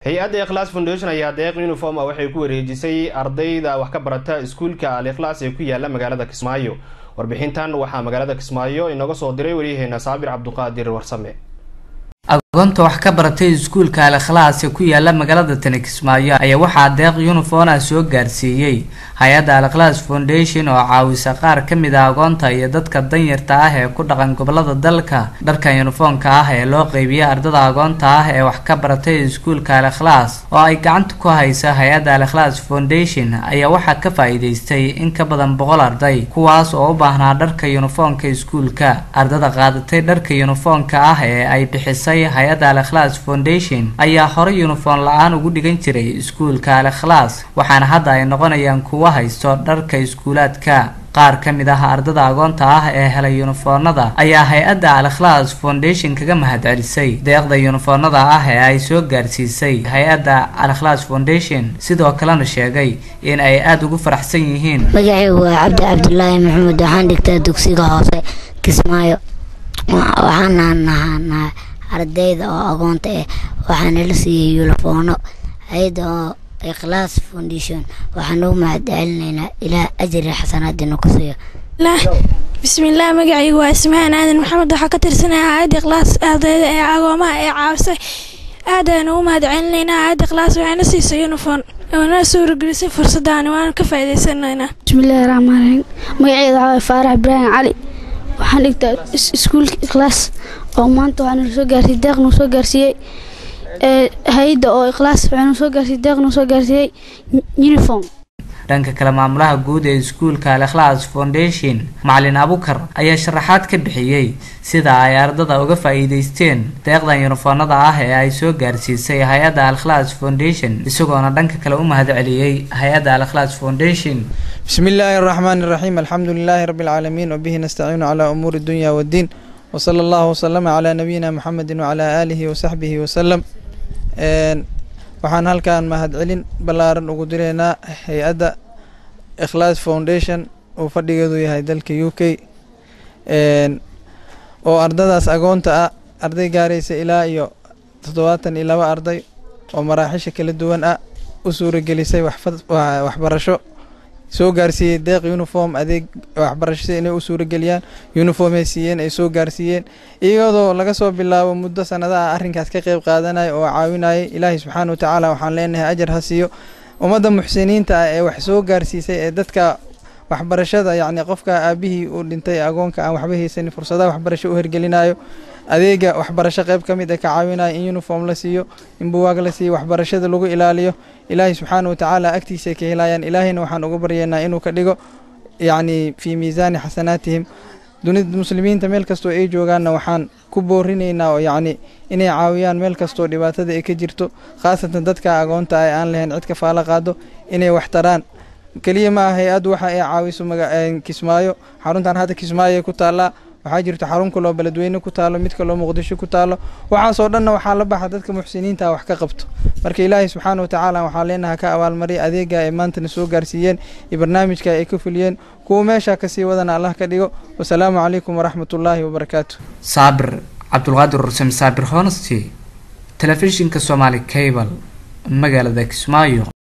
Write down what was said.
hay-adda Ikhlas Foundation ayaa deeq uniform waxay ku wareejisay ardayda wax ka barata iskuulka Al-Ikhlas ee ku yaala magaalada Kismaayo. Warbixintan waxaa magaalada Kismaayo inaga soo diray wariyaheena Saabir Cabduqaadir Warsame. agoonta wax ka baratay iskuulka Al-Ikhlas ee ku yaala magaalada Kismaayo ayaa waxaa deeq uniform soo gaarsiiyay hay-adda Al-Ikhlas Foundation oo caawisa qaar ka mid ah agoonta iyo dadka danyarta ah ee ku dhaqan gobolada dalka. Dharka uniformka ah ee loo qaybiyay ardada agoonta ah ee wax ka baratay iskuulka Al-Ikhlas oo ay gacanta ku haysa hay-adda Al-Ikhlas Foundation ayaa waxaa ka faa'iideystay in ka badan 100 arday kuwaas oo u baahnaa dharka uniformka iskuulka. Ardada qaadatay dharka uniformka ah ee ay bixisay hay-adda Al-Ikhlas Foundation ayaa hore uniform la'aan ugu dhigan jiray iskuulka Al-Ikhlas waxaana hadda ay noqonayaan kuwa haysto dharka iskuulaadka. qaar ka mid ah ardada agoonta ah ee helay uniformada ayaa hay-adda Al-Ikhlas Foundation kaga mahadcelisay deeqda uniformada ah ee ay soo gaarsiisay hay-adda Al-Ikhlas Foundation sidoo kalena sheegay in ay aad ugu faraxsan yihiin. magacaygu waa Cabdullaahi Maxamed waxaan dhigtaa dugsiga hoose Kismaayo waxaan ardayda oo agoonta ah waxaan la siiyay uniformo hay'adda Ikhlas Foundation waxaan ugu mahadcelinaynaa ilaa ajri xasanaad inuu ku siiyo. bismillaah magacaygu waa Ismaan Aadan Maxamed waxaan ka tirsanahay hay'adda Ikhlas ardayda ee agoomaha ee caawisay aad ayaan ugu mahadcelinaynaa hay'adda Ikhlas waxayna siisay uniform wana suurtagelisay fursadaan waan ka faa'iideysanaynaa. bismillaahir rahmaanir rahiim magacaygu waa Faarax Ibraahim Cali waxaan dhigtaa iskuulka Ikhlas oo maanta waxaan soo gaarsiiyay deeqnu soo gaarsiiyay hay'adda oo Ikhlas waxaan soo gaarsiiyay deeqnu soo gaarsiiyay uniform. dhanka kale maamulaha guud ee iskuulka Al-Ikhlas Foundation Macallin Abukar ayaa sharaxaad ka bixiyay sida ay ardada uga faa'iideysteen deeqdan uniformada ah ee ay soo gaarsiisay hay-adda Al-Ikhlas Foundation isagoona dhanka kale u mahadceliyay hay-adda Al-Ikhlas Foundation. bismillaahir rahmaanir rahiim alxamdulillaahi rabbil caalamiin wa bihi nastaciinu calaa umuuri dunya wad-diin wa sallallahu wasallama calaa nabiyyina Muhammadin wa calaa aalihi wa sahbihi wa sallam. waxaan halkaan mahadcelin ballaaran ugu direynaa hay-adda Ikhlas Foundation oo fadhigeedu yahay dalka UK oo ardadaas agoonta ah arday gaaraysa ilaa iyo 72 arday oo maraaxisha kala duwan ah u suuragelisay waxbarasho soo gaarsiiyay deeq uniform adeeg waxbarasho inay u suurageliyaan uniform ay siiyeen ay soo gaarsiiyeen iyadoo laga soo bilaabo muddo sanadaha arrinkaas ka qayb qaadanay oo caawinayay. Ilaahay subxaanahu wa ta'aala waxaan leenahay ajar ha siiyo ummadda muxsiniinta ah ee wax soo gaarsiisay ee dadka waxbarashada yacni qofka aabihii uu dhintay agoonka aan waxba haysan fursadaha waxbarasho u hirgelinayo adeega waxbarasho qayb ka mid ah ka caawinaya in uniform la siiyo in buugaag la siiyo waxbarashada lagu ilaaliyo. Ilaahay subxaanahu wa ta'aala agtiisa ka helayaan ilaahayna waxaan ugu baryeynaa inuu ka dhigo yacni fi miisaani xasanaatihim dunida muslimiinta meel kastoo ay joogaanna waxaan ku boorinaynaa oo yacni inay caawiyaan meel kastoo dhibaatada ay ka jirto khaasatan dadka agoonta ah aan lahayn cid ka faala qaado inay wax taraan. kaliya ma aha hay-addu waxa ay caawiso Kismaayo xaruntan hadda Kismaayo ku taala waxaa jirta xarun kale oo beledweyne ku taalo mid kale oo Muqdisho ku taalo waxaas oo dhanna waxaa la baxa dadka muxsiniinta wax ka qabto. marka Ilaahay subxaanahu wa ta'aala waxaa leenahay ka abaalmariyo adeega ay maanta soo gaarsiiyeen iyo barnaamijka ay ka fuliyeen kuwa meesha ka sii wadana Allah ka dhigo. Wassalaamu calaykum waraxmatullaahi wabarakaatuh. Saabir Cabduqaadir Warsame Saabir Honesty Telefishinka Somali Cable magaalada Kismaayo.